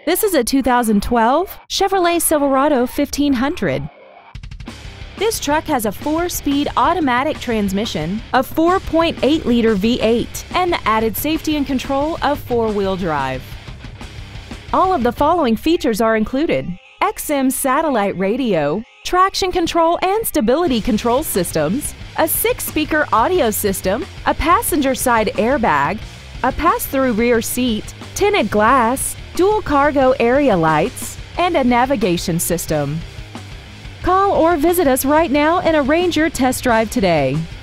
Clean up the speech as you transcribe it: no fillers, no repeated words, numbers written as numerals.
This is a 2012 Chevrolet Silverado 1500. This truck has a 4-speed automatic transmission, a 4.8-liter V8, and the added safety and control of 4-wheel drive. All of the following features are included: XM satellite radio, traction control and stability control systems, a 6-speaker audio system, a passenger side airbag, a pass-through rear seat, tinted glass, dual cargo area lights, and a navigation system. Call or visit us right now and arrange your test drive today.